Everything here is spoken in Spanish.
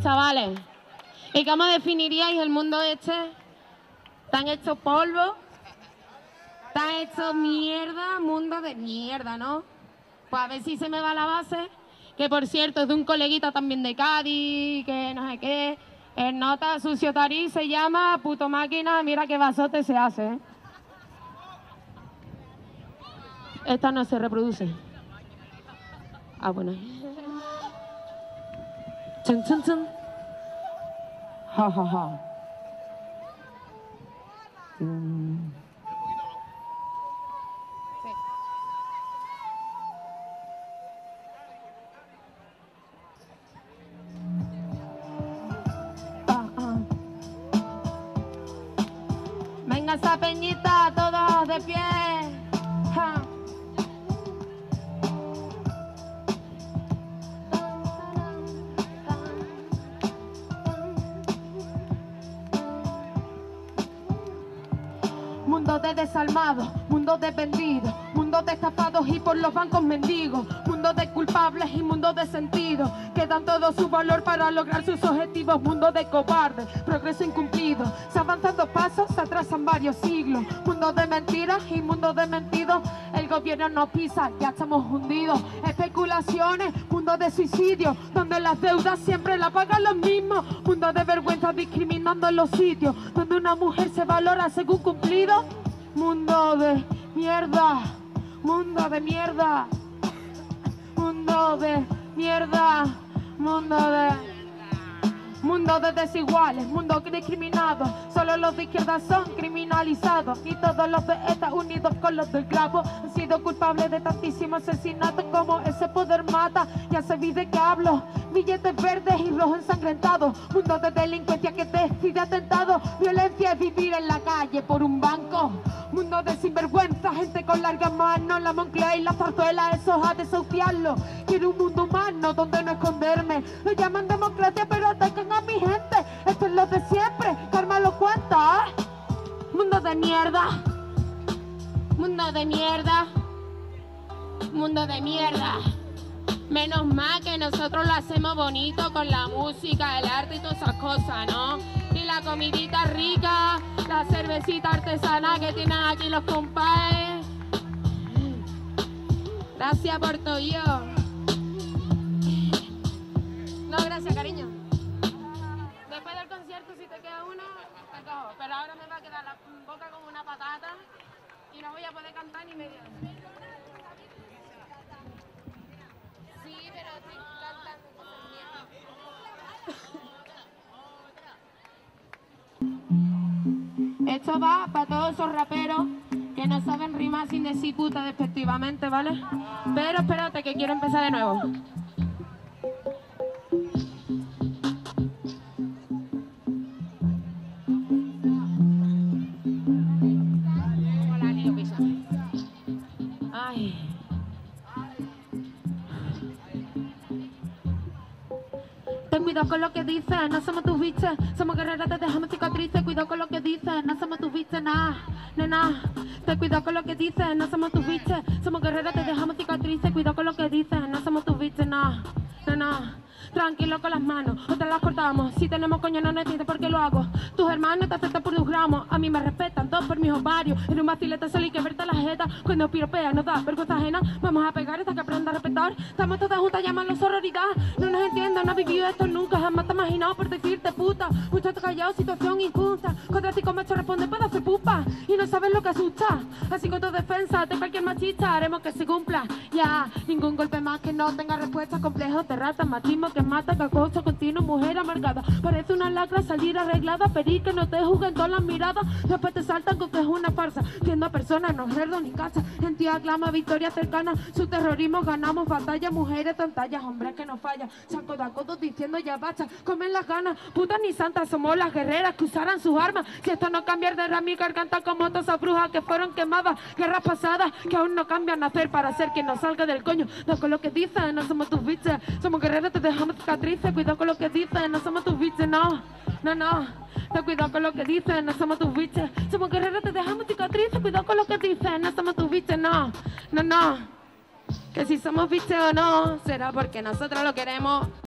chavales. ¿Y cómo definiríais el mundo este? ¿Tan hecho polvo? ¿Tan hecho mierda? Mundo de mierda, ¿no? Pues a ver si se me va la base. Que por cierto es de un coleguita también de Cádiz, que no sé qué. El nota sucio tarí se llama puto máquina, mira qué basote se hace, ¿eh? Esta no se reproduce. Ah, bueno. Chun, chun, chun. Ja, ja, ja. Venga esa peñita, todos de pie. Ja. Mundo de desalmados, mundo de vendidos, mundo de estafados y por los bancos mendigos, mundo de culpables y mundo de sentidos, que dan todo su valor para lograr sus objetivos, mundo de cobardes, progreso incumplido, se avanzan 2 pasos, se atrasan varios siglos, mundo de mentiras y mundo de mentidos, el gobierno nos pisa, ya estamos hundidos, especulaciones, mundo de suicidio, donde las deudas siempre la pagan los mismos, mundo de vergüenza discriminando en los sitios, donde una mujer se valora según cumplido, mundo de mierda, mundo de mierda, mundo de mierda, mundo de desiguales, mundo discriminado, solo los de izquierda son criminalizados y todos los de ETA unidos con los del clavo han sido culpables de tantísimos asesinatos como ese poder mata, ya sabéis de qué hablo, billetes verdes y rojos ensangrentados, mundo de delincuencia que decide atentado, violencia es vivir en la calle por un banco, mundo de sinvergüenza, gente con largas manos, la Moncloa y la zarzuela, eso ha de desahuciarlo, quiero un mundo humano donde no esconderme, lo llaman democracia pero atacan a mi gente, esto es lo de siempre, karma lo cuenta, ¿eh? Mundo de mierda, mundo de mierda, mundo de mierda. Menos mal que nosotros lo hacemos bonito con la música, el arte y todas esas cosas, ¿no? Y la comidita rica, la cervecita artesana que tienen aquí los compadres. Gracias por todo yo. No, gracias, cariño. Después del concierto, si te queda uno, te cojo. Pero ahora me va a quedar la boca como una patata y no voy a poder cantar ni media. Sí, pero estoy cantando cosas mías. Esto va para todos esos raperos que no saben rimar sin decir puta despectivamente, ¿vale? Pero espérate que quiero empezar de nuevo. Ay. Ten cuidado con lo que dices, no somos tus biches, somos guerreras, te dejamos cicatrices, cuidado con lo que dices, no somos tus biches, nada, nena. Ten cuidado con lo que dices, no somos tus biches, somos guerreras, te dejamos cicatrices, cuidado con lo que dices, no somos tus biches, nada, nena. Tranquilo con las manos, o te las cortamos. Si tenemos coño no entiendes por qué lo hago. Tus hermanos te aceptan por 2 gramos. A mí me respetan, todos por mis ovarios. En un vacilete solo hay que verte la jeta. Cuando piropeas nos da vergüenza ajena. Vamos a pegar hasta que aprenda a respetar. Estamos todas juntas, llámalo sororidad. No nos entienden, no has vivido esto nunca. Jamás te he imaginado por decirte puta. Mucho callado, situación injusta. Contra ti con macho responde, puedo hacer pupa. Y no sabes lo que asusta. Así con tu defensa de cualquier machista haremos que se cumpla. Ya, ningún golpe más que no tenga respuesta. Complejos de rata, machismo que mata, que acoso continuo, mujer amargada. Parece una lacra salir arreglada, pedir que no te juzguen todas las miradas. Después te saltan con que es una farsa. Siendo personas, no cerdo ni casa. En ti aclama victoria cercana. Su terrorismo ganamos batalla. Mujeres pantallas, hombres que no fallan. Saco de acodos diciendo ya basta. Comen las ganas, putas ni santas. Somos las guerreras que usarán sus armas. Si esto no cambia de rami, garganta como todas esas brujas que fueron quemadas. Guerras pasadas que aún no cambian. Nacer para ser quien nos salga del coño. No con lo que dicen, no somos tus biches. Somos guerreros, te dejamos cicatrices. Cuidado con lo que dicen, no somos tus biches, no. No, no. Ten cuidado con lo que dicen, no somos tus biches. Somos guerreros, te dejamos cicatrices. Cuidado con lo que dicen, no somos tus biches, no. No, no. Que si somos biches o no, será porque nosotros lo queremos.